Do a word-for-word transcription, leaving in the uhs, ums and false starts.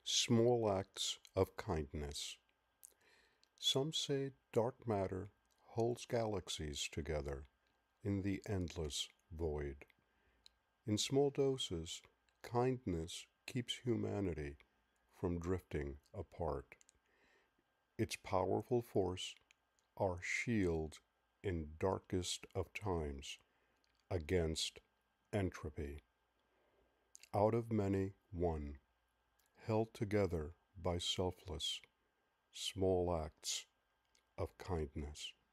Small acts of kindness. Some say dark matter holds galaxies together in the endless void. In small doses, kindness keeps humanity from drifting apart. Its powerful force, our shield in darkest of times against entropy. Out of many, one, held together by selfless, small acts of kindness.